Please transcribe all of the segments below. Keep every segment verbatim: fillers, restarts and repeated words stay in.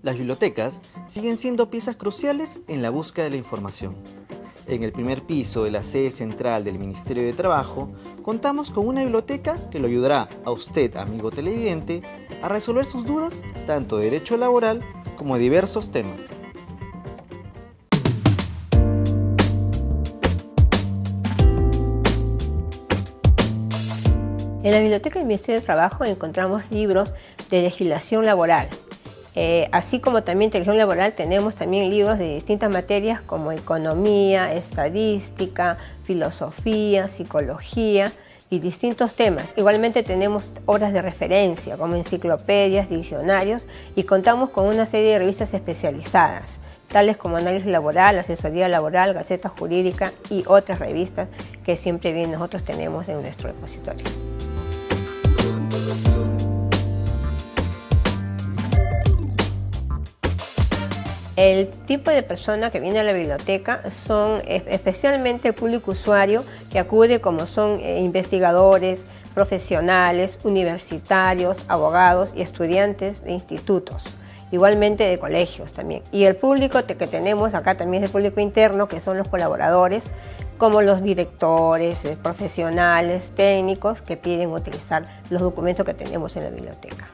Las bibliotecas siguen siendo piezas cruciales en la búsqueda de la información. En el primer piso de la sede central del Ministerio de Trabajo, contamos con una biblioteca que lo ayudará a usted, amigo televidente, a resolver sus dudas tanto de derecho laboral como de diversos temas. En la Biblioteca del Ministerio de Trabajo encontramos libros de legislación laboral. Eh, así como también de legislación laboral, tenemos también libros de distintas materias como economía, estadística, filosofía, psicología y distintos temas. Igualmente tenemos obras de referencia como enciclopedias, diccionarios y contamos con una serie de revistas especializadas, tales como Análisis Laboral, Asesoría Laboral, Gaceta Jurídica y otras revistas que siempre bien nosotros tenemos en nuestro repositorio. El tipo de persona que viene a la biblioteca son especialmente el público usuario que acude, como son investigadores, profesionales, universitarios, abogados y estudiantes de institutos, igualmente de colegios también. Y el público que tenemos acá también es el público interno, que son los colaboradores, como los directores, profesionales, técnicos que piden utilizar los documentos que tenemos en la biblioteca.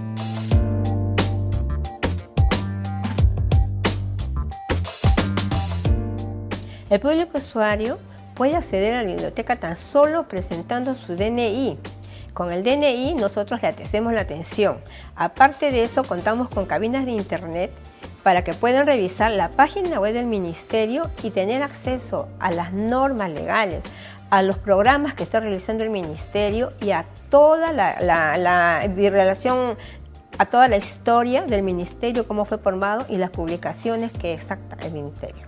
El público usuario puede acceder a la biblioteca tan solo presentando su D N I. Con el D N I nosotros le hacemos la atención. Aparte de eso, contamos con cabinas de internet para que puedan revisar la página web del Ministerio y tener acceso a las normas legales, a los programas que está realizando el Ministerio y a toda la, la, la relación, a toda la historia del Ministerio, cómo fue formado y las publicaciones que exacta el Ministerio.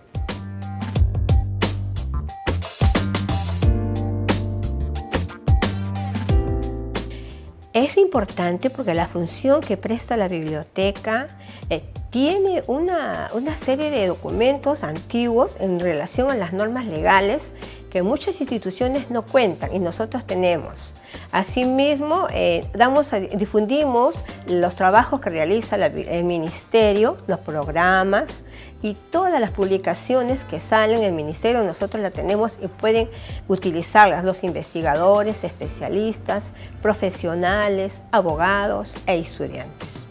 Es importante porque la función que presta la biblioteca eh, tiene una, una serie de documentos antiguos en relación a las normas legales que muchas instituciones no cuentan y nosotros tenemos. Asimismo, eh, damos, difundimos los trabajos que realiza la, el Ministerio, los programas y todas las publicaciones que salen del Ministerio. Nosotros las tenemos y pueden utilizarlas los investigadores, especialistas, profesionales, abogados e estudiantes.